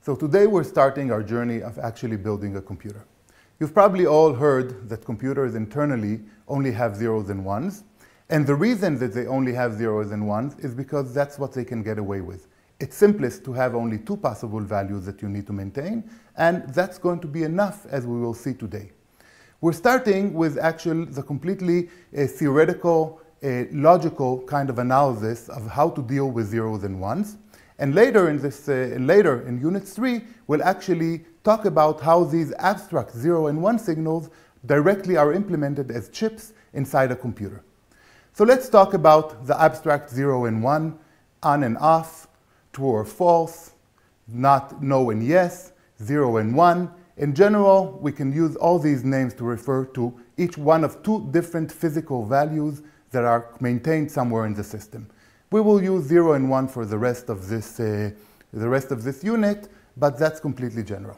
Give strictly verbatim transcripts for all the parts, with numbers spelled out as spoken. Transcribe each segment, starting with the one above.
So today we're starting our journey of actually building a computer. You've probably all heard that computers internally only have zeros and ones. And the reason that they only have zeros and ones is because that's what they can get away with. It's simplest to have only two possible values that you need to maintain, and that's going to be enough, as we will see today. We're starting with actually the completely uh, theoretical, uh, logical kind of analysis of how to deal with zeros and ones. And later in this, uh, later in Unit three, we'll actually talk about how these abstract zero and one signals directly are implemented as chips inside a computer. So let's talk about the abstract zero and one, on and off, true or false, not, no and yes, zero and one. In general, we can use all these names to refer to each one of two different physical values that are maintained somewhere in the system. We will use zero and one for the rest of this, uh, the rest of this unit, but that's completely general.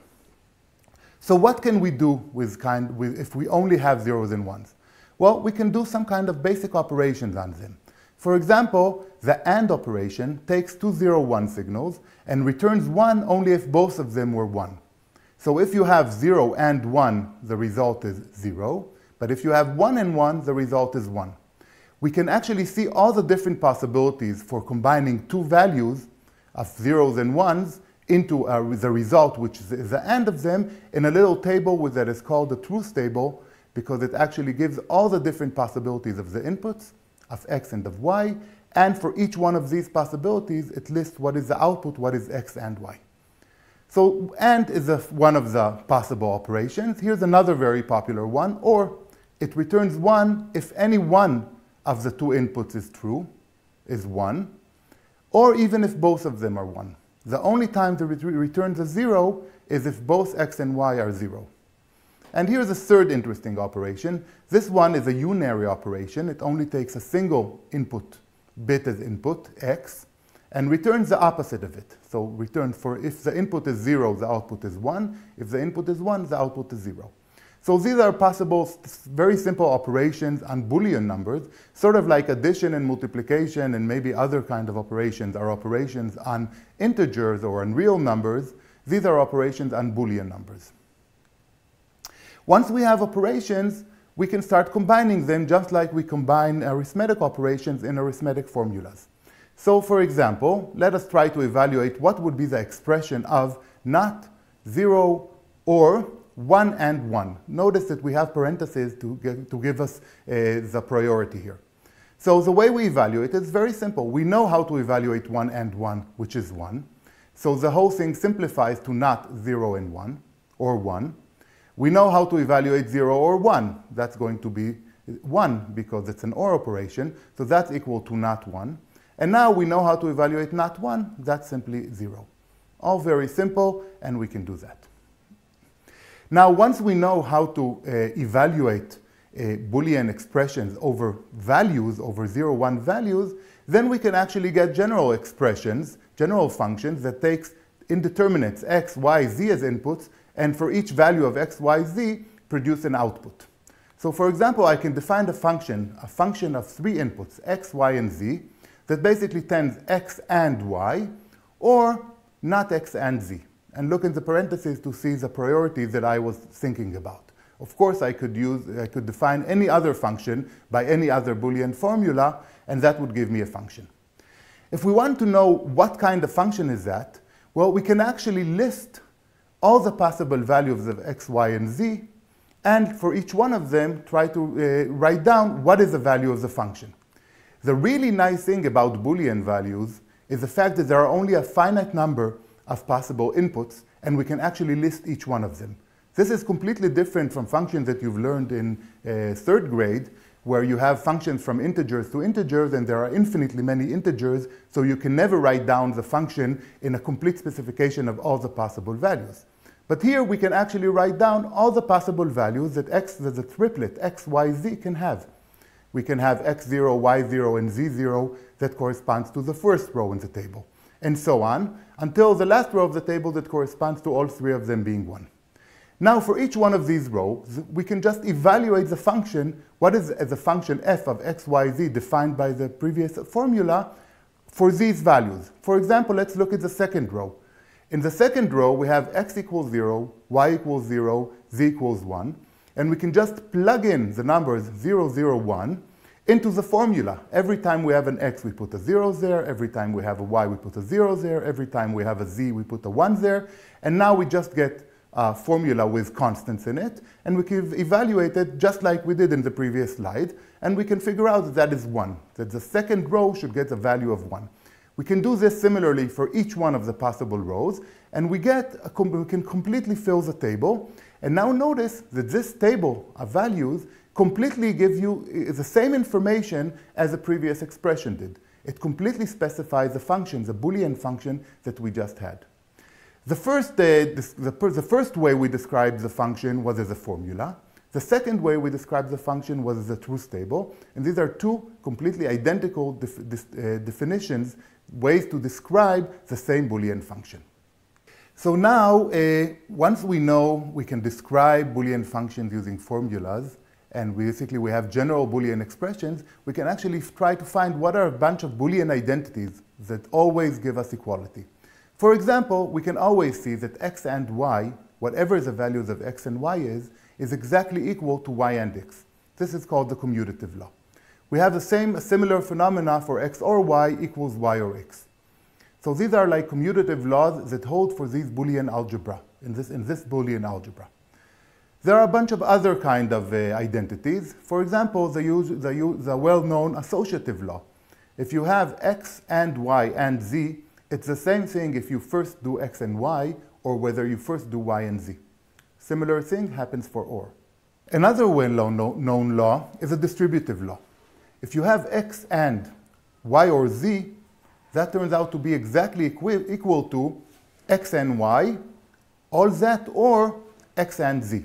So what can we do with kind, with, if we only have zeros and ones? Well, we can do some kind of basic operations on them. For example, the AND operation takes two zero one signals and returns one only if both of them were one. So if you have zero and one, the result is zero. But if you have one and one, the result is one. We can actually see all the different possibilities for combining two values of zeros and ones into uh, the result, which is the AND of them, in a little table that is called the truth table, because it actually gives all the different possibilities of the inputs of x and of y. And for each one of these possibilities, it lists what is the output, what is x and y. So AND is a, one of the possible operations. Here's another very popular one, or it returns one if any one of the two inputs is true, is one, or even if both of them are one. The only time that it returns a zero is if both x and y are zero. And here's a third interesting operation. This one is a unary operation. It only takes a single input bit as input, x, and returns the opposite of it. So return for if the input is zero, the output is one. If the input is one, the output is zero. So these are possible, very simple operations on Boolean numbers, sort of like addition and multiplication and maybe other kind of operations are operations on integers or on real numbers. These are operations on Boolean numbers. Once we have operations, we can start combining them just like we combine arithmetic operations in arithmetic formulas. So for example, let us try to evaluate what would be the expression of not zero or one and one. Notice that we have parentheses to, get, to give us uh, the priority here. So the way we evaluate is very simple. We know how to evaluate one and one, which is one. So the whole thing simplifies to not zero and one, or one. We know how to evaluate zero or one. That's going to be one because it's an OR operation. So that's equal to not one. And now we know how to evaluate not one. That's simply zero. All very simple, and we can do that. Now, once we know how to uh, evaluate uh, Boolean expressions over values, over zero, one values, then we can actually get general expressions, general functions that takes indeterminates x, y, z as inputs, and for each value of x, y, z, produce an output. So for example, I can define a function, a function of three inputs, x, y, and z, that basically tends x and y, or not x and z. And look in the parentheses to see the priorities that I was thinking about. Of course, I could use, I could define any other function by any other Boolean formula, and that would give me a function. If we want to know what kind of function is that, well, we can actually list all the possible values of x, y, and z, and for each one of them, try to uh, write down what is the value of the function. The really nice thing about Boolean values is the fact that there are only a finite number of possible inputs, and we can actually list each one of them. This is completely different from functions that you've learned in uh, third grade, where you have functions from integers to integers, and there are infinitely many integers, so you can never write down the function in a complete specification of all the possible values. But here we can actually write down all the possible values that x, that the triplet x, y, z can have. We can have x zero, y zero, and z zero that corresponds to the first row in the table, and so on, until the last row of the table that corresponds to all three of them being one. Now, for each one of these rows, we can just evaluate the function, what is the function f of x, y, z defined by the previous formula for these values. For example, let's look at the second row. In the second row, we have x equals zero, y equals zero, z equals one, and we can just plug in the numbers zero, zero, one into the formula. Every time we have an x, we put a zero there. Every time we have a y, we put a zero there. Every time we have a z, we put a one there. And now we just get a formula with constants in it, and we can evaluate it just like we did in the previous slide, and we can figure out that that is one, that the second row should get a value of one. We can do this similarly for each one of the possible rows, and we get a com we can completely fill the table. And now notice that this table of values completely gives you the same information as the previous expression did. It completely specifies the function, the Boolean function that we just had. The first, uh, this, the, the first way we described the function was as a formula. The second way we described the function was as a truth table. And these are two completely identical def dis, uh, definitions, ways to describe the same Boolean function. So now, uh, once we know we can describe Boolean functions using formulas, and we basically we have general Boolean expressions, we can actually try to find what are a bunch of Boolean identities that always give us equality. For example, we can always see that x and y, whatever the values of x and y is, is exactly equal to y and x. This is called the commutative law. We have the same, a similar phenomena for x or y equals y or x. So these are like commutative laws that hold for these Boolean algebra, in this, in this Boolean algebra. There are a bunch of other kind of uh, identities. For example, the, the, the well-known associative law. If you have x and y and z, it's the same thing if you first do x and y, or whether you first do y and z. Similar thing happens for or. Another well-known law is a distributive law. If you have x and y or z, that turns out to be exactly equal to x and y, all that, or x and z.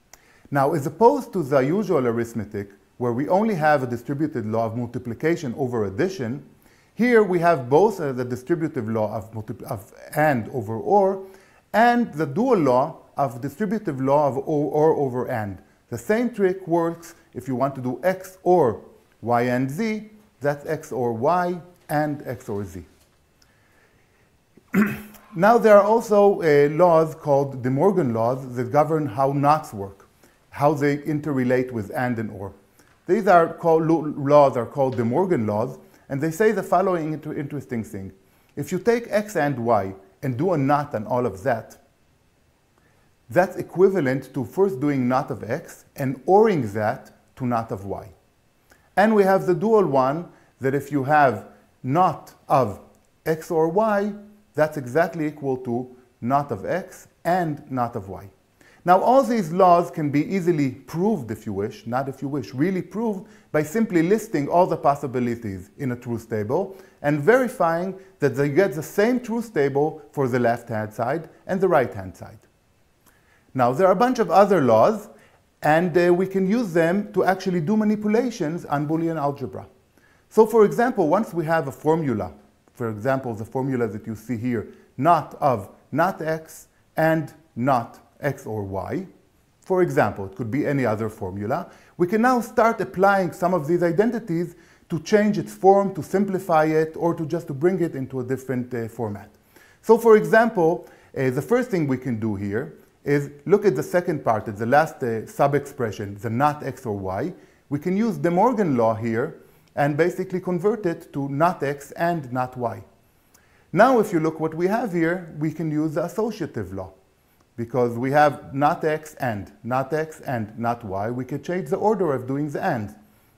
Now, as opposed to the usual arithmetic, where we only have a distributed law of multiplication over addition, here we have both uh, the distributive law of, of and over or, and the dual law of distributive law of or, or over and. The same trick works if you want to do x or y and z, that's x or y and x or z. Now there are also uh, laws called De Morgan laws that govern how knots work, how they interrelate with and and or. These are called, laws are called De Morgan laws, and they say the following inter interesting thing. If you take x and y and do a knot on all of that, that's equivalent to first doing knot of x and oring that to knot of y. And we have the dual one that if you have knot of x or y, that's exactly equal to knot of x and knot of y. Now, all these laws can be easily proved, if you wish, not if you wish, really proved by simply listing all the possibilities in a truth table and verifying that they get the same truth table for the left-hand side and the right-hand side. Now, there are a bunch of other laws, and uh, we can use them to actually do manipulations on Boolean algebra. So, for example, once we have a formula, for example, the formula that you see here, not of not x and not x or y, for example, it could be any other formula, we can now start applying some of these identities to change its form, to simplify it, or to just to bring it into a different uh, format. So, for example, uh, the first thing we can do here is look at the second part, at the last uh, sub-expression, the not x or y. We can use De Morgan law here and basically convert it to not x and not y. Now, if you look what we have here, we can use the associative law. Because we have not x and, not x and not y, we can change the order of doing the and.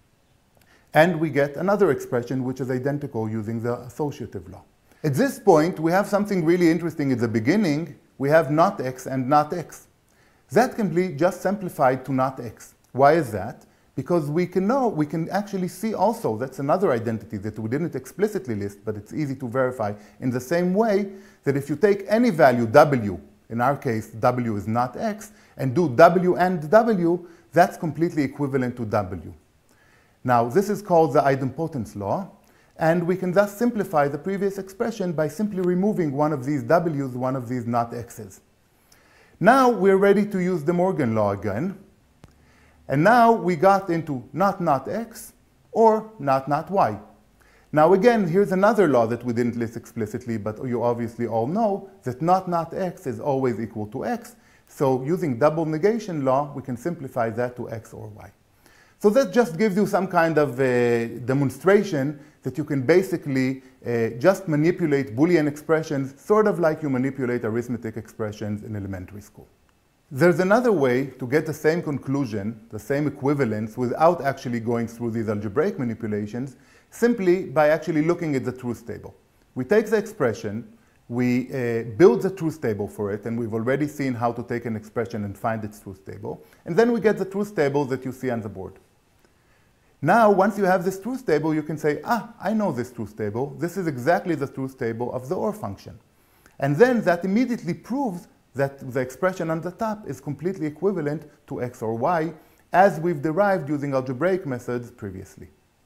And we get another expression which is identical using the associative law. At this point, we have something really interesting at the beginning. We have not x and not x. That can be just simplified to not x. Why is that? Because we can know, we can actually see also, that's another identity that we didn't explicitly list, but it's easy to verify in the same way that if you take any value w, in our case, w is not x, and do w and w, that's completely equivalent to w. Now, this is called the idempotence law, and we can thus simplify the previous expression by simply removing one of these w's, one of these not x's. Now, we're ready to use the Morgan law again, and now we got into not not x or not not y. Now again, here's another law that we didn't list explicitly, but you obviously all know that not not x is always equal to x. So using double negation law, we can simplify that to x or y. So that just gives you some kind of uh, demonstration that you can basically uh, just manipulate Boolean expressions, sort of like you manipulate arithmetic expressions in elementary school. There's another way to get the same conclusion, the same equivalence, without actually going through these algebraic manipulations, simply by actually looking at the truth table. We take the expression, we uh, build the truth table for it, and we've already seen how to take an expression and find its truth table, and then we get the truth table that you see on the board. Now, once you have this truth table, you can say, ah, I know this truth table. This is exactly the truth table of the OR function. And then that immediately proves that the expression on the top is completely equivalent to x or y, as we've derived using algebraic methods previously.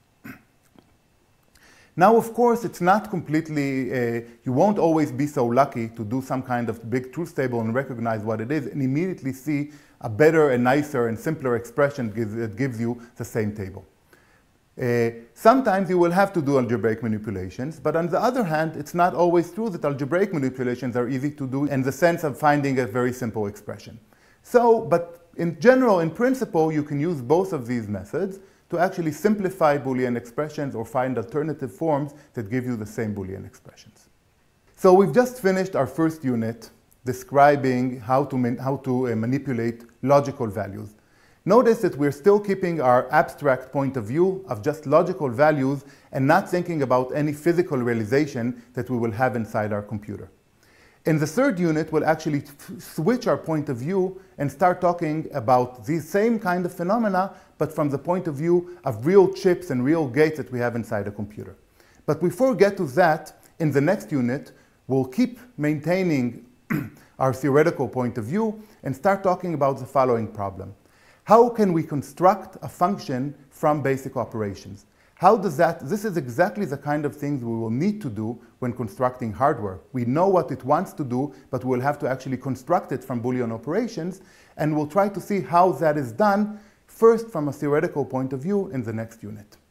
Now, of course, it's not completely, uh, you won't always be so lucky to do some kind of big truth table and recognize what it is and immediately see a better and nicer and simpler expression that gives you the same table. Uh, sometimes you will have to do algebraic manipulations, but on the other hand, it's not always true that algebraic manipulations are easy to do in the sense of finding a very simple expression. So, but in general, in principle, you can use both of these methods to actually simplify Boolean expressions or find alternative forms that give you the same Boolean expressions. So we've just finished our first unit describing how to, man how to uh, manipulate logical values. Notice that we're still keeping our abstract point of view of just logical values and not thinking about any physical realization that we will have inside our computer. In the third unit, we'll actually switch our point of view and start talking about these same kind of phenomena, but from the point of view of real chips and real gates that we have inside a computer. But before we get to that, in the next unit, we'll keep maintaining our theoretical point of view and start talking about the following problem. How can we construct a function from basic operations? How does that, this is exactly the kind of things we will need to do when constructing hardware. We know what it wants to do, but we'll have to actually construct it from Boolean operations, and we'll try to see how that is done, first from a theoretical point of view in the next unit.